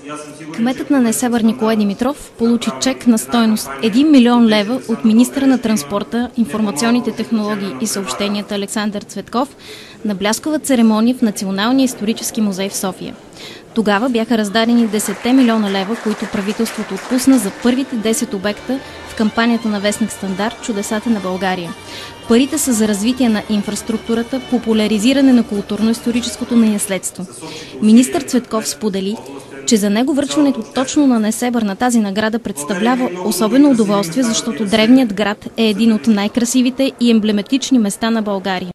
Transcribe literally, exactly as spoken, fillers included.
Кметът на Несебър Николай Димитров получи чек на стойност един милион лева от министъра на транспорта, информационните технологии и съобщенията Александър Цветков на бляскова церемония в Националния исторически музей в София. Тогава бяха раздадени десет милиона лева, които правителството отпусна за първите десет обекта в кампанията на вестник Стандарт "Чудесата на България". Парите са за развитие на инфраструктурата, популяризиране на културно-историческото ни наследство. Министър Цветков сподели, че за него връчването точно на Несебър на тази награда представлява особено удоволствие, защото древният град е един от най-красивите и емблематични места на България.